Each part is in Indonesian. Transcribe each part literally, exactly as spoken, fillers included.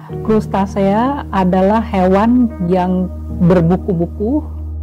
Krustasea adalah hewan yang berbuku-buku.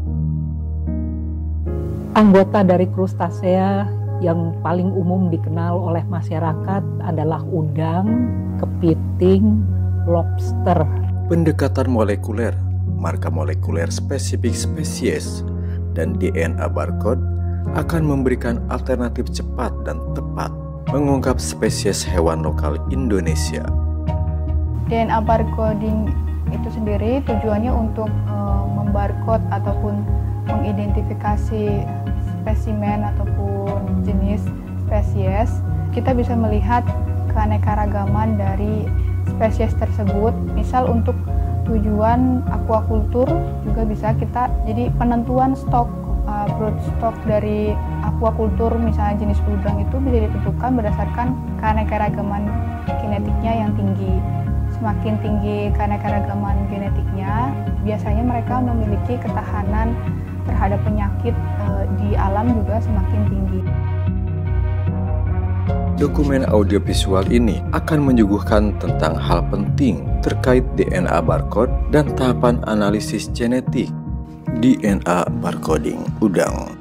Anggota dari krustasea yang paling umum dikenal oleh masyarakat adalah udang, kepiting, lobster. Pendekatan molekuler, marka molekuler spesifik spesies, dan D N A barcode akan memberikan alternatif cepat dan tepat mengungkap spesies hewan lokal Indonesia. D N A barcoding itu sendiri tujuannya untuk e, membarcode ataupun mengidentifikasi spesimen ataupun jenis spesies. Kita bisa melihat keanekaragaman dari spesies tersebut. Misal untuk tujuan aquaculture juga bisa kita, jadi penentuan stok uh, brood stock dari aquaculture misalnya jenis udang itu bisa ditentukan berdasarkan keanekaragaman genetiknya yang tinggi. Semakin tinggi keanekaragaman genetiknya, biasanya mereka memiliki ketahanan terhadap penyakit uh, di alam juga semakin tinggi. Dokumen audiovisual ini akan menyuguhkan tentang hal penting terkait D N A barcode dan tahapan analisis genetik D N A barcoding udang.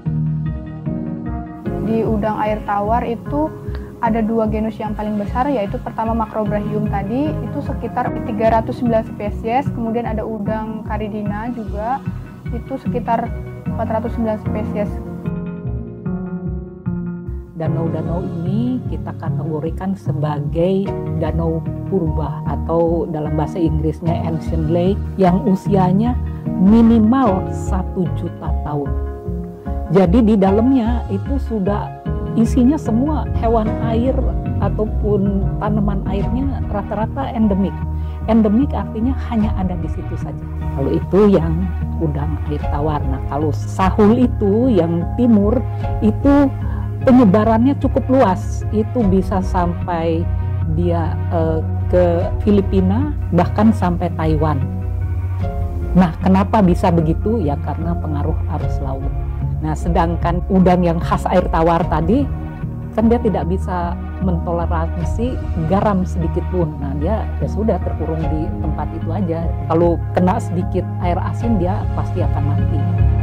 Di udang air tawar itu ada dua genus yang paling besar, yaitu pertama Macrobrachium tadi, itu sekitar tiga ratus sembilan spesies, kemudian ada udang Caridina juga, itu sekitar empat ratus sembilan spesies. Danau-danau ini kita kategorikan sebagai danau purba atau dalam bahasa Inggrisnya ancient lake yang usianya minimal satu juta tahun. Jadi di dalamnya itu sudah isinya semua hewan air ataupun tanaman airnya rata-rata endemik. Endemik artinya hanya ada di situ saja. Kalau itu yang udang air tawar. Nah, kalau sahul itu yang timur itu penyebarannya cukup luas, itu bisa sampai dia eh, ke Filipina, bahkan sampai Taiwan. Nah, kenapa bisa begitu? Ya karena pengaruh arus laut. Nah, sedangkan udang yang khas air tawar tadi, kan dia tidak bisa mentoleransi garam sedikit pun. Nah, dia ya sudah terkurung di tempat itu aja. Kalau kena sedikit air asin, dia pasti akan mati.